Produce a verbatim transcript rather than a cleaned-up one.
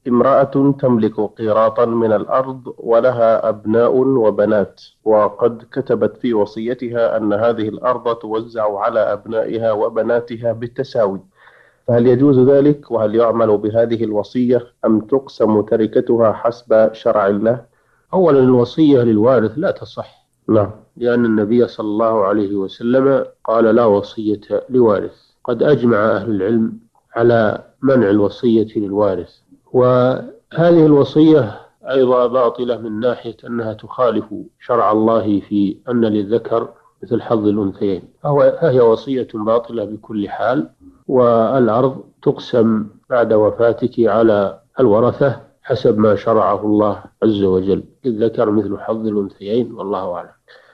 امرأة تملك قيراطا من الأرض ولها أبناء وبنات، وقد كتبت في وصيتها أن هذه الأرض توزع على أبنائها وبناتها بالتساوي، فهل يجوز ذلك؟ وهل يعمل بهذه الوصية أم تقسم تركتها حسب شرع الله؟ أولا الوصية للوارث لا تصح، نعم. لأن النبي صلى الله عليه وسلم قال لا وصية لوارث. قد أجمع أهل العلم على منع الوصية للوارث، وهذه الوصية أيضا باطلة من ناحية أنها تخالف شرع الله في أن للذكر مثل حظ الأنثيين، فهي وصية باطلة بكل حال. والأرض تقسم بعد وفاتك على الورثة حسب ما شرعه الله عز وجل، الذكر مثل حظ الأنثيين، والله أعلم.